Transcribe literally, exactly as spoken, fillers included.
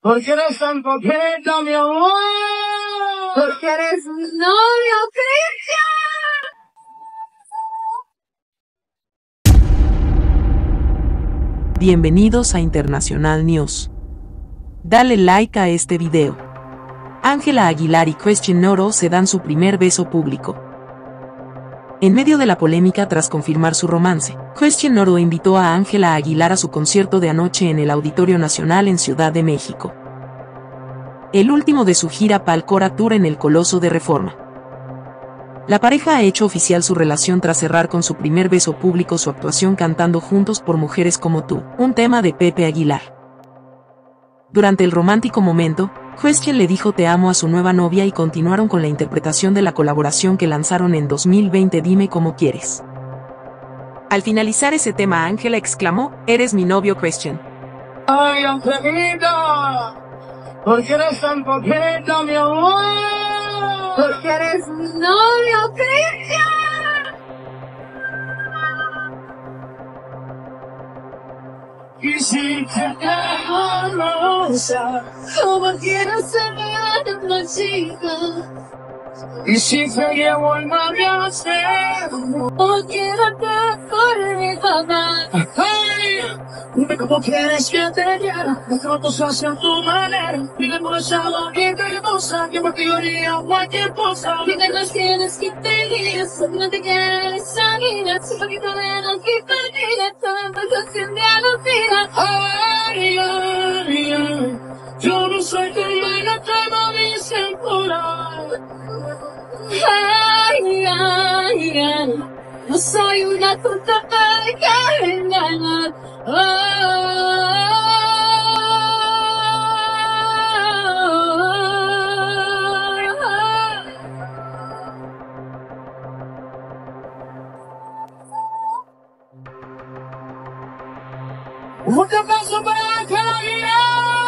Porque eres tan coqueta, mi amor. Porque eres mi novio, Cristian. Bienvenidos a Internacional News. Dale like a este video. Ángela Aguilar y Christian Noro se dan su primer beso público. En medio de la polémica tras confirmar su romance, Christian Noro invitó a Ángela Aguilar a su concierto de anoche en el Auditorio Nacional en Ciudad de México. El último de su gira Palcora Tour en el Coloso de Reforma. La pareja ha hecho oficial su relación tras cerrar con su primer beso público su actuación cantando Juntos por Mujeres como Tú, un tema de Pepe Aguilar. Durante el romántico momento, Christian le dijo te amo a su nueva novia y continuaron con la interpretación de la colaboración que lanzaron en dos mil veinte Dime Cómo Quieres. Al finalizar ese tema Ángela exclamó, eres mi novio Christian. Ay, Angelita. Porque eres tan coqueta, mi amor. Porque eres mi novio, Cristian. Y si te dejo rosa, Como quiero ser una chica. y si te llevo el mar a hacer, Como quiero que por mi papá. ay, dime cómo quieres que te quiera, déjame cosas a tu manera, dime por esa bonita hermosa, que por ti yo haría cualquier cosa. Dime las tienes que pedir, no te quieres salir, un poquito menos que pedir, todo me cuestión de alucina. Ay, ay, ay, yo no soy tu reina, te lo dicen por ahí. Ay, ay, ay, no soy una tonta para que me engañar. Un aplauso para Ángela Aguilar.